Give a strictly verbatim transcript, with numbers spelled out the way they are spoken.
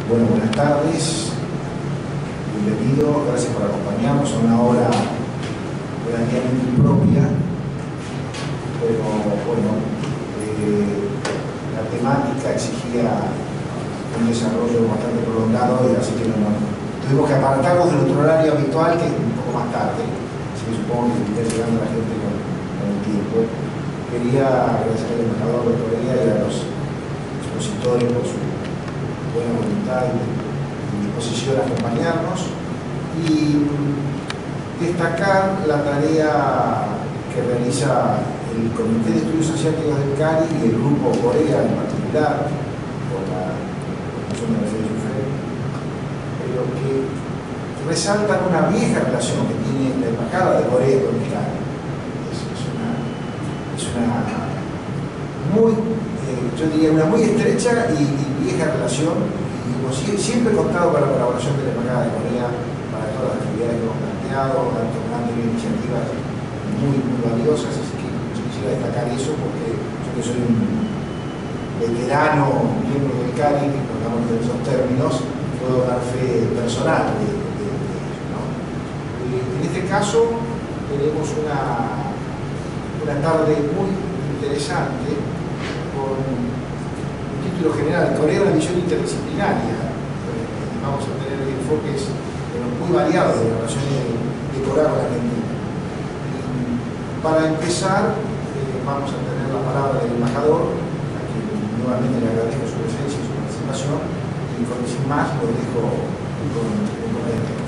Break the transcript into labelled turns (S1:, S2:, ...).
S1: Bueno, buenas tardes, bienvenido, gracias por acompañarnos a una hora relativamente impropia, pero bueno, eh, la temática exigía un desarrollo bastante prolongado y así que no, tuvimos que apartarnos del otro horario habitual, que es un poco más tarde, así que supongo que está llegando la gente con, con el tiempo. Quería agradecer al embajador de Corea y a los expositores por su buena voluntad y disposición a acompañarnos y destacar la tarea que realiza el Comité de Estudios Asiáticos del C A R I y el Grupo Corea en particular, por la Comisión de Relaciones Exteriores, pero que resaltan una vieja relación que tiene la Embajada de Corea con el C A R I. Es, es, una, es una muy, eh, yo diría, una muy estrecha y, y vieja relación, y como siempre he contado con la colaboración de la Embajada de Corea para todas las actividades que hemos planteado, tomando iniciativas muy, muy valiosas, así que yo quisiera destacar eso porque yo que soy un veterano miembro del C A R I, que hablamos de esos términos, puedo dar fe personal de, de, de ello, ¿no? En este caso tenemos una, una tarde muy interesante con un título general: Corea, una visión interdisciplinaria. Vamos a tener enfoques muy variados de las relaciones de Corea con Argentina. Y para empezar, eh, vamos a tener la palabra del embajador, a quien nuevamente le agradezco su presencia y su participación, y con sin más lo dejo con el